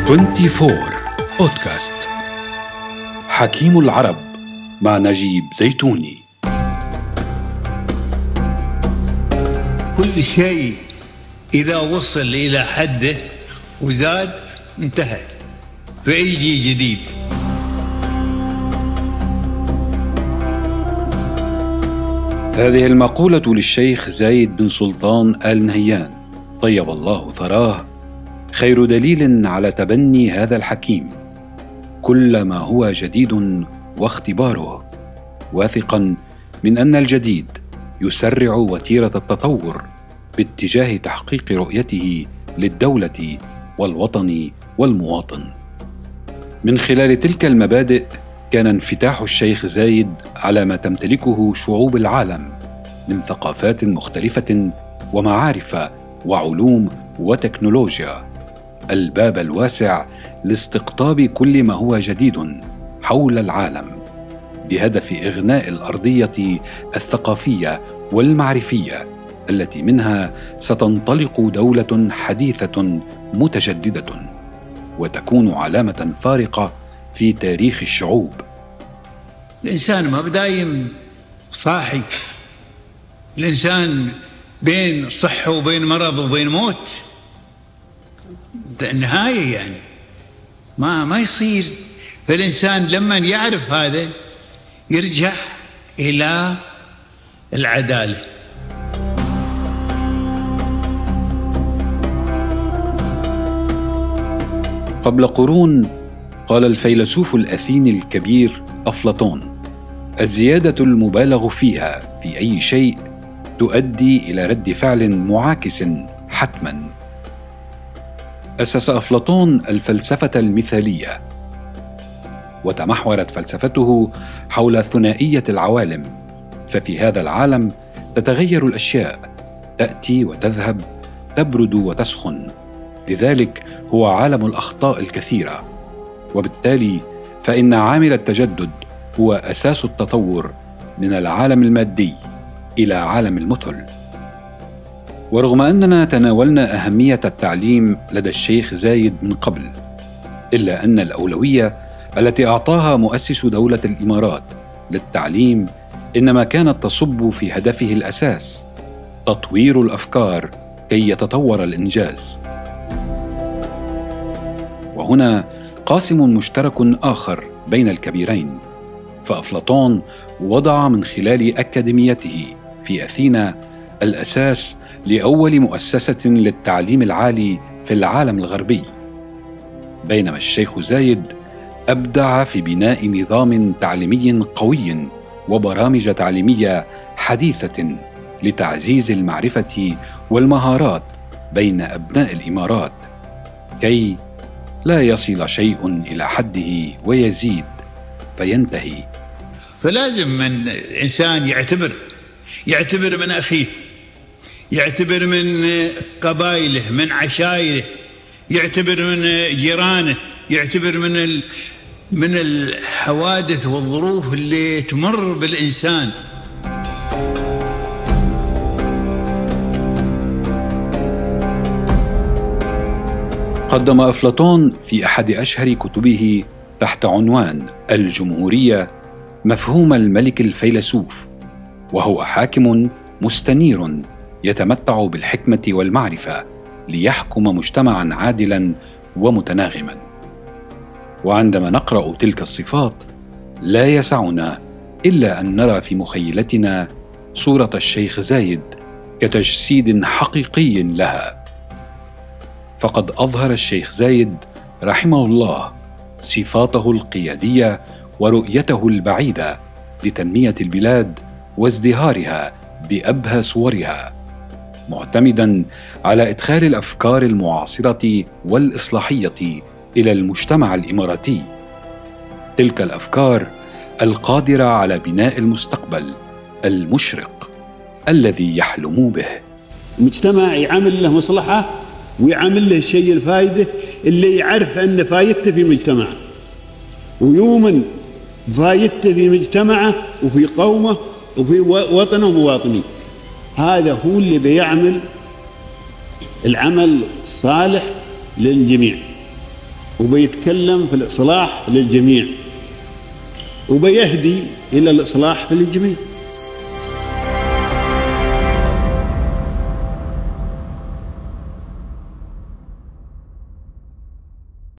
24 بودكاست. حكيم العرب مع نجيب زيتوني. كل شيء إذا وصل إلى حده وزاد انتهى، فيجي جديد. هذه المقولة للشيخ زايد بن سلطان آل نهيان طيب الله ثراه خير دليل على تبني هذا الحكيم كل ما هو جديد واختباره، واثقا من أن الجديد يسرع وتيرة التطور باتجاه تحقيق رؤيته للدولة والوطن والمواطن. من خلال تلك المبادئ كان انفتاح الشيخ زايد على ما تمتلكه شعوب العالم من ثقافات مختلفة ومعارف وعلوم وتكنولوجيا الباب الواسع لاستقطاب كل ما هو جديد حول العالم، بهدف إغناء الأرضية الثقافية والمعرفية التي منها ستنطلق دولة حديثة متجددة وتكون علامة فارقة في تاريخ الشعوب. الإنسان ما بدايم صاحي، الإنسان بين صحة وبين مرض وبين موت، النهاية يعني ما يصير. فالإنسان لما يعرف هذا يرجع إلى العدالة. قبل قرون قال الفيلسوف الأثيني الكبير أفلاطون: الزيادة المبالغ فيها في أي شيء تؤدي إلى رد فعل معاكس حتما. أسس أفلاطون الفلسفة المثالية، وتمحورت فلسفته حول ثنائية العوالم، ففي هذا العالم تتغير الأشياء، تأتي وتذهب، تبرد وتسخن، لذلك هو عالم الأخطاء الكثيرة، وبالتالي فإن عامل التجدد هو أساس التطور من العالم المادي إلى عالم المثل. ورغم أننا تناولنا أهمية التعليم لدى الشيخ زايد من قبل، إلا أن الأولوية التي أعطاها مؤسس دولة الإمارات للتعليم إنما كانت تصب في هدفه الأساس: تطوير الأفكار كي يتطور الإنجاز. وهنا قاسم مشترك آخر بين الكبيرين، فأفلاطون وضع من خلال أكاديميته في أثينا الأساس لأول مؤسسة للتعليم العالي في العالم الغربي، بينما الشيخ زايد أبدع في بناء نظام تعليمي قوي وبرامج تعليمية حديثة لتعزيز المعرفة والمهارات بين أبناء الإمارات، كي لا يصل شيء إلى حده ويزيد فينتهي. فلازم من الإنسان يعتبر من أخيه، يعتبر من قبائله، من عشائره، يعتبر من جيرانه، يعتبر من الحوادث والظروف اللي تمر بالإنسان. قدم أفلاطون في أحد أشهر كتبه تحت عنوان الجمهورية مفهوم الملك الفيلسوف، وهو حاكم مستنير يتمتع بالحكمة والمعرفة ليحكم مجتمعا عادلا ومتناغما. وعندما نقرأ تلك الصفات لا يسعنا إلا أن نرى في مخيلتنا صورة الشيخ زايد كتجسيد حقيقي لها. فقد أظهر الشيخ زايد رحمه الله صفاته القيادية ورؤيته البعيدة لتنمية البلاد وازدهارها بأبهى صورها، معتمدا على إدخال الأفكار المعاصرة والإصلاحية إلى المجتمع الإماراتي، تلك الأفكار القادرة على بناء المستقبل المشرق الذي يحلم به. المجتمع يعمل له مصلحة ويعمل له الشيء الفائدة اللي يعرف أن فايدته في مجتمعه، ويؤمن فايدته في مجتمعه وفي قومه وفي وطنه ومواطنيه. هذا هو اللي بيعمل العمل الصالح للجميع. وبيتكلم في الإصلاح للجميع، وبيهدي إلى الإصلاح للجميع.